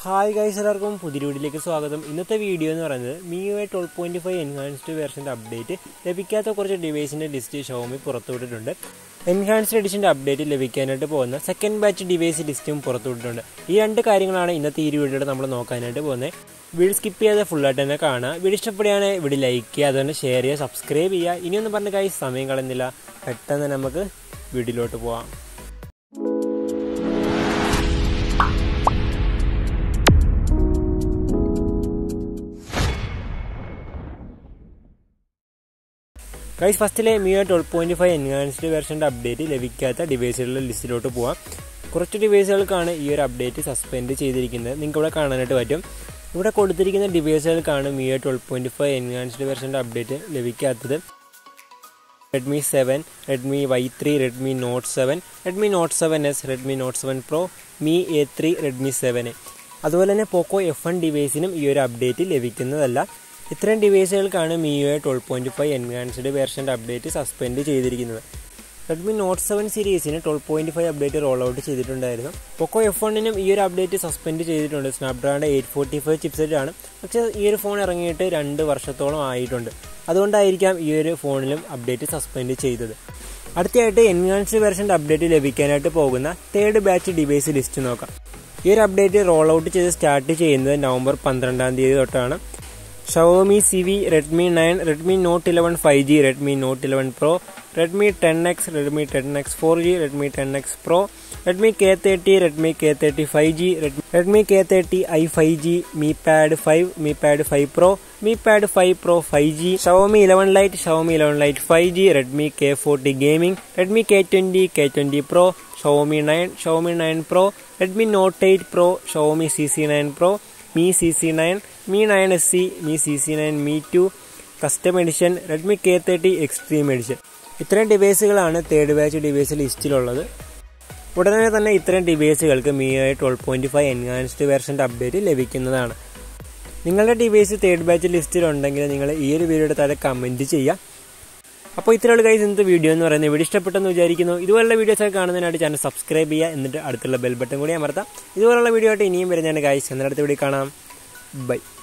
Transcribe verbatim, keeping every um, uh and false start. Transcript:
Hi guys, welcome to the video. In this video, Miui twelve point five enhanced version update. The device list Xiaomi enhanced edition update the second batch device list. These two things are in the video. We'll skip the full video. Video like, share, subscribe. Guys, video. Guys, first Miui twelve point five enhanced version update the device list. Correct device update suspend device Miui twelve point five enhanced version update Redmi seven, Redmi Y three, Redmi Note seven, Redmi Note seven S, Redmi Note seven Pro, Mi A three, Redmi seven. That's Poco F one device update. This device is Miui twelve point five enhanced version update suspend Redmi Note seven series twelve point five update rollout Poco F one year update suspend Snapdragon eight forty-five chipset this phone is two years അതുകൊണ്ട് ആയിരിക്കാം ഈ ഒരു ഫോണിലും update suspend ചെയ്തത്. അടുത്തയായിട്ട് enhanced version update ലഭിക്കാനായിട്ട് പോകുന്ന third batch device list നോക്കാം. ഈ ഒരു അപ്ഡേറ്റ് റോൾ ഔട്ട് ചെയ്ത് സ്റ്റാർട്ട് ചെയ്യുന്നത് നവംബർ പന്ത്രണ്ടാം തീയതി തൊട്ടാണ്. Xiaomi C V, Redmi nine, Redmi Note eleven five G, Redmi Note eleven Pro, Redmi ten X, Redmi ten X four G, Redmi ten X Pro, Redmi K thirty, Redmi K thirty five G, Redmi K thirty i five G, Mi Pad five, Mi Pad five Pro, Mi Pad five Pro five G, Xiaomi eleven Lite, Xiaomi eleven Lite five G, Redmi K forty Gaming, Redmi K twenty, K twenty Pro, Xiaomi nine, Xiaomi nine Pro, Redmi Note eight Pro, Xiaomi C C nine Pro, Mi C C nine, Mi nine S C, Mi C C nine, Mi two, Custom Edition, Redmi K thirty Extreme Edition. ഇത്രയും ഡിവൈസുകളാണ് third batch device ലിസ്റ്റിലുള്ളത്. ഉടനെ തന്നെ ഇത്രയും ഡിവൈസുകൾക്ക് Miui twelve point five enhanced വെർഷൻ്റെ update ലഭിക്കുന്നതാണ്. നിങ്ങളുടെ ഡിവൈസ് തേർഡ് ബാച്ച് ലിസ്റ്റിൽ ഉണ്ടെങ്കിൽ നിങ്ങൾ ഈ ഒരു വീഡിയോയുടെ താഴെ കമൻറ്റ് ചെയ്യുക. അപ്പോൾ ഇത്രയുള്ള ഗൈസ് ഇന്നത്തെ വീഡിയോ എന്ന് പറയുന്നത് വീഡിയോ ഇഷ്ടപ്പെട്ടെന്ന് വിചാരിക്കുന്നു. ഇതുപോലുള്ള വീഡിയോസ് ഒക്കെ കാണുന്നതിനായിട്ട് ചാനൽ സബ്സ്ക്രൈബ് ചെയ്യുക, എന്നിട്ട് അടുത്തുള്ള ബെൽ ബട്ടൺ കൂടി അമർത്താം. ഇതുപോലുള്ള വീഡിയോ ആയിട്ട് ഇനിയും വരുന്നതാണ് ഗൈസ്. എന്നിട്ട് അടുത്ത വീഡിയോ കാണാം. ബൈ.